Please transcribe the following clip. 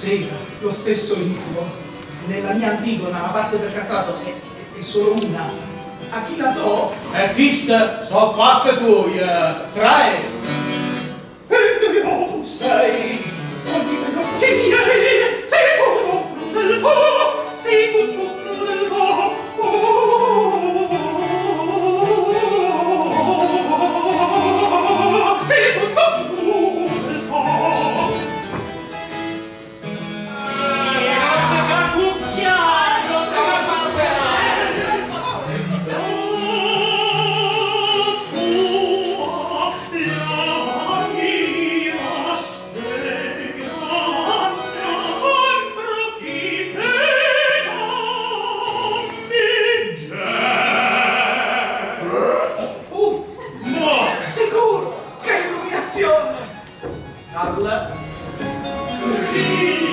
Sì, lo stesso incubo. Nella mia Antigona la parte del castrato è solo una. A chi la do? E queste sono fatte tue, trae. E tu sei, non mi vedo che viene, sei tutto del po', sei tutto del po'. Sei tutto del po'. Sicuro! Che illuminazione! Al